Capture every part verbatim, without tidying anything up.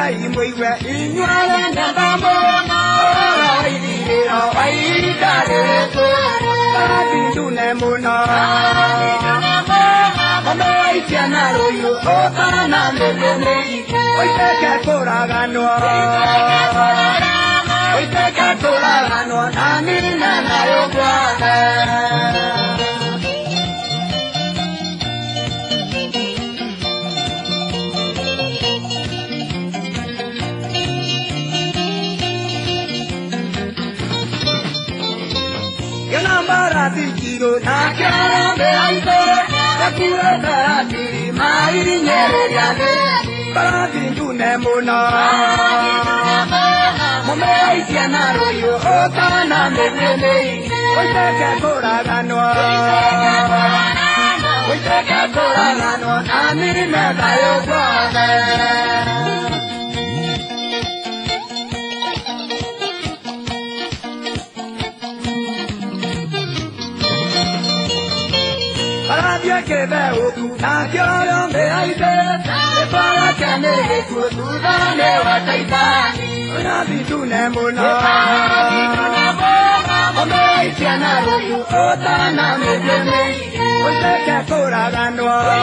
ya y muy bien y no hay nada más ay ay dale para ti tú ne mona ay chanaro yo otana me me hoy te que cora gano hoy te que cora gano nani nana yo guarda Tiro na cara me aite la cura da ti mai nyere ya le para ti tu ne mona mo me aite na ro yo otana me me me hoy te que cora gano hoy te que cora gano ani me da yo guarda Para que veo tu na quiero me aite para que me tu tu dale va taita una di tu ne mona o me aite na ro tu otana me me hoy te que cora gano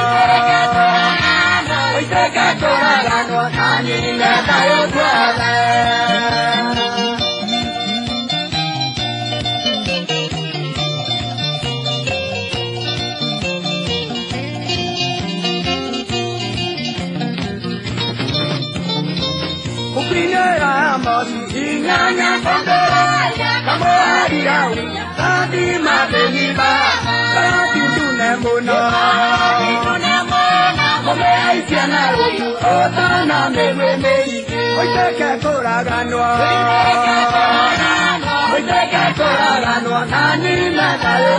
hoy te que cora gano ani me da yo guarda Upinera masi inganya pondera kamoria tadi mabeliba tadi tune mona mome aitiana royu otana me me me hoy te que cora gano hoy te que cora gano nani nada yo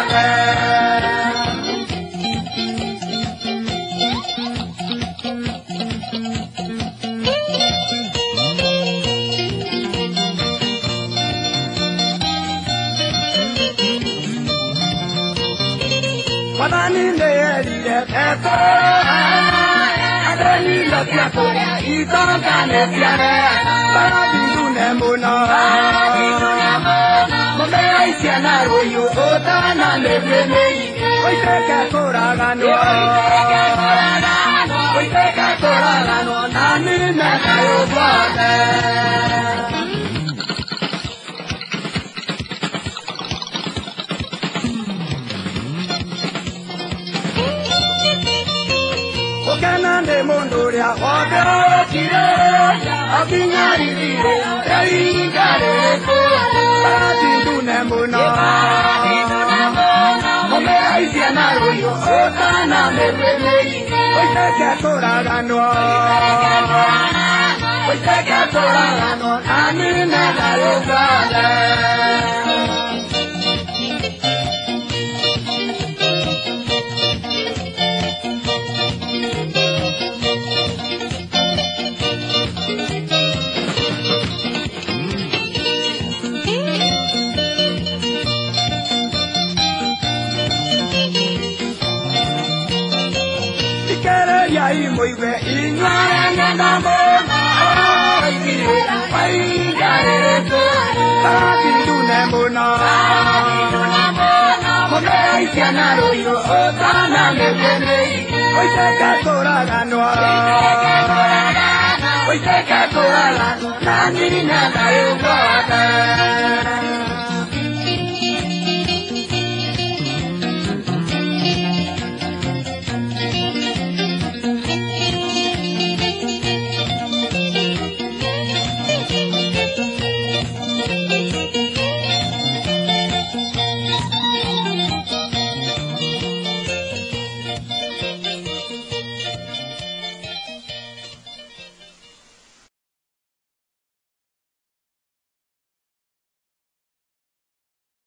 Padani le le eto adani lo tiapo ito kane tiare para di tune mona mome ai tiana ro yo otana le me hoy te que cora gano hoy te que cora gano nani na yo guarda Canande mondoria otra chile apiñari dire ai care para ti tu ne mona mome ai tiana ro yo otana me me hoy te que cora gano hoy te que cora gano ani na la yo guarda y muy bien y no hay nada más ay gareto para ti tu ne mona mome ai tiana ro yo otana me me hoy te que cora gano hoy te que cora gano nani nada yo guarda